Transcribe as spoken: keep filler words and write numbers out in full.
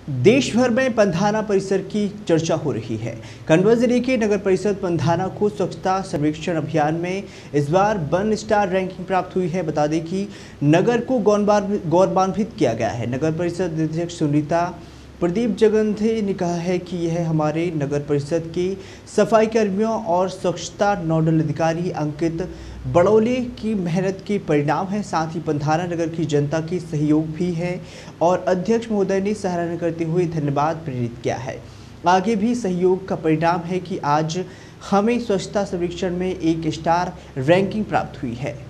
देश भर में पंधाना परिसर की चर्चा हो रही है। खंडवा जिले के नगर परिषद पंधाना को स्वच्छता सर्वेक्षण अभियान में इस बार वन स्टार रैंकिंग प्राप्त हुई है। बता दें कि नगर को गौरवान्वित किया गया है। नगर परिषद अध्यक्ष सुनीता प्रदीप जगन्थे ने कहा है कि यह हमारे नगर परिषद के सफाई कर्मियों और स्वच्छता नोडल अधिकारी अंकित बड़ौले की मेहनत के परिणाम है। साथ ही पंधाना नगर की जनता की सहयोग भी है और अध्यक्ष महोदय ने सराहना करते हुए धन्यवाद प्रेरित किया है। आगे भी सहयोग का परिणाम है कि आज हमें स्वच्छता सर्वेक्षण में एक स्टार रैंकिंग प्राप्त हुई है।